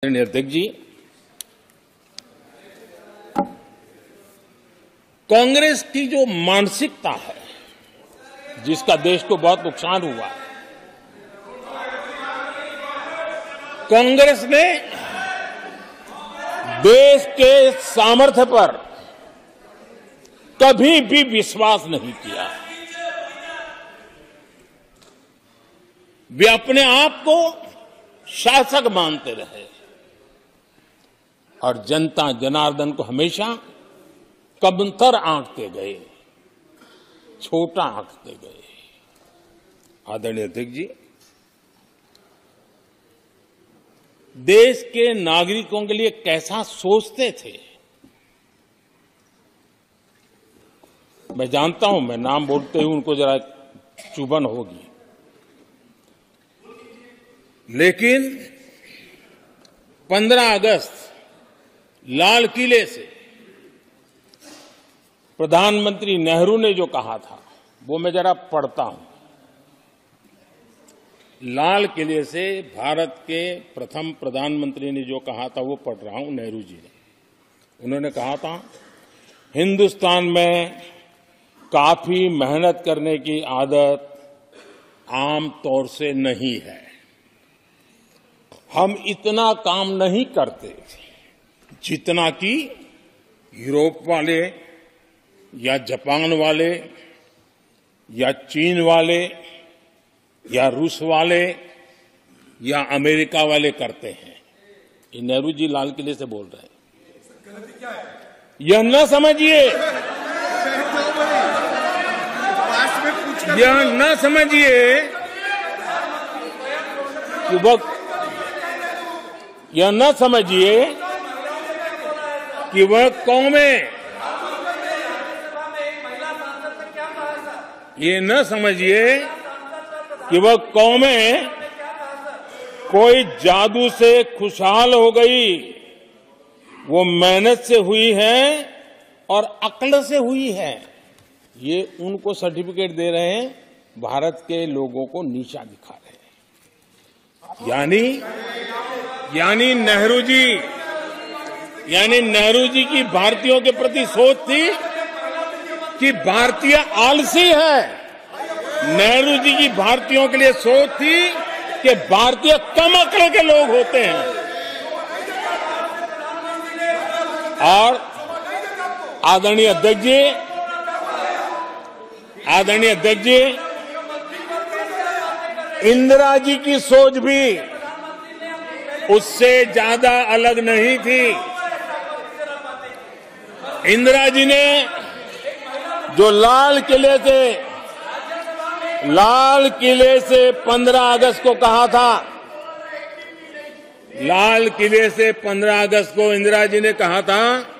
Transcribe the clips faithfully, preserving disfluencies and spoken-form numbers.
अध्यक्ष जी, कांग्रेस की जो मानसिकता है, जिसका देश को बहुत नुकसान हुआ है, कांग्रेस ने देश के सामर्थ्य पर कभी भी विश्वास नहीं किया। वे अपने आप को शासक मानते रहे और जनता जनार्दन को हमेशा कमतर आंकते गए, छोटा आंकते गए। आदरणीय अध्यक्ष जी, देश के नागरिकों के लिए कैसा सोचते थे, मैं जानता हूं, मैं नाम बोलते हुए उनको जरा चुभन होगी, लेकिन पंद्रह अगस्त लाल किले से प्रधानमंत्री नेहरू ने जो कहा था वो मैं जरा पढ़ता हूं। लाल किले से भारत के प्रथम प्रधानमंत्री ने जो कहा था वो पढ़ रहा हूं, नेहरू जी ने। उन्होंने कहा था, हिंदुस्तान में काफी मेहनत करने की आदत आम तौर से नहीं है। हम इतना काम नहीं करते जितना कि यूरोप वाले या जापान वाले या चीन वाले या रूस वाले या अमेरिका वाले करते हैं। ये नेहरू जी लाल किले से बोल रहे हैं। यह न समझिए, यह न समझिए कि वह यह न समझिए कि वह कौमें, ये न समझिए कि वह कौमें कोई जादू से खुशहाल हो गई। वो मेहनत से हुई है और अक्ल से हुई है। ये उनको सर्टिफिकेट दे रहे हैं, भारत के लोगों को नीचा दिखा रहे हैं। यानी यानी नेहरू जी यानी नेहरू जी की भारतीयों के प्रति सोच थी कि भारतीय आलसी है। नेहरू जी की भारतीयों के लिए सोच थी कि भारतीय कम अक्ल के लोग होते हैं। और आदरणीय अध्यक्ष जी आदरणीय अध्यक्ष जी इंदिरा जी की सोच भी उससे ज्यादा अलग नहीं थी। इंदिरा जी ने जो लाल किले से लाल किले से पंद्रह अगस्त को कहा था, लाल किले से पंद्रह अगस्त को इंदिरा जी ने कहा था,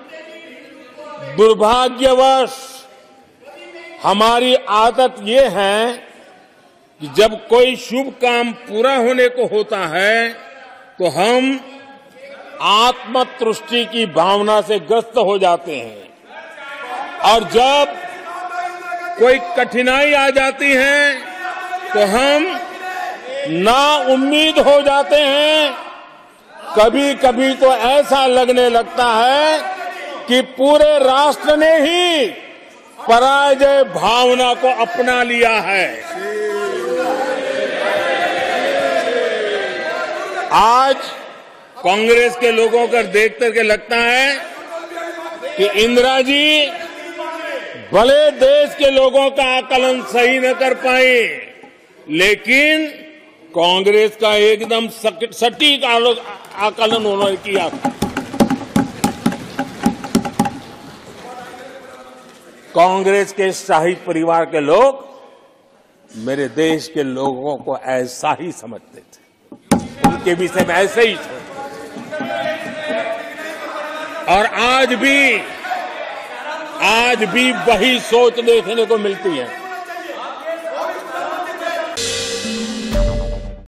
दुर्भाग्यवश हमारी आदत ये है कि जब कोई शुभ काम पूरा होने को होता है तो हम आत्मतुष्टि की भावना से ग्रस्त हो जाते हैं, और जब कोई कठिनाई आ जाती है तो हम ना उम्मीद हो जाते हैं। कभी कभी तो ऐसा लगने लगता है कि पूरे राष्ट्र ने ही पराजय भावना को अपना लिया है। आज कांग्रेस के लोगों को देख करके लगता है कि इंदिरा जी भले देश के लोगों का आकलन सही न कर पाए, लेकिन कांग्रेस का एकदम सटीक आकलन उन्होंने किया। कांग्रेस के शाही परिवार के लोग मेरे देश के लोगों को ऐसा ही समझते थे, उनके विषय में ऐसे ही सोचते। और आज भी आज भी वही सोच देखने को मिलती है।